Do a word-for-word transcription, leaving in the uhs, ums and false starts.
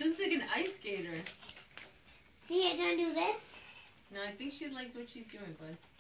She looks like an ice skater. Here, do you want to do this? No, I think she likes what she's doing, bud.